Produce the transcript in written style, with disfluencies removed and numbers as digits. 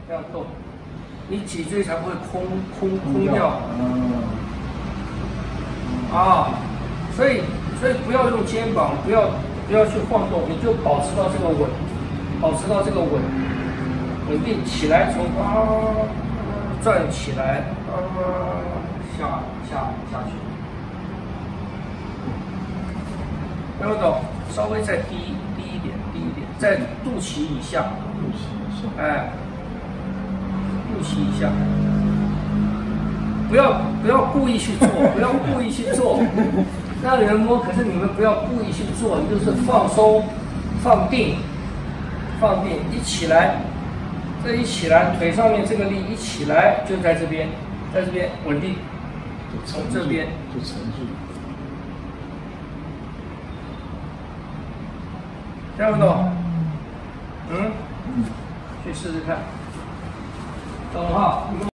这样动，你脊椎才不会空掉。啊，所以不要用肩膀，不要去晃动，你就保持到这个稳，稳定起来，从转起来，下去，听不懂？稍微再低一点，在肚脐以下，哎，肚脐以下。不要故意去做，让你们摸，可是你们不要故意去做，你就是放松、放定，一起来，这一起来，腿上面这个力一起来就在这边稳定，从这边就沉住， 听不懂？去试试看，懂哈？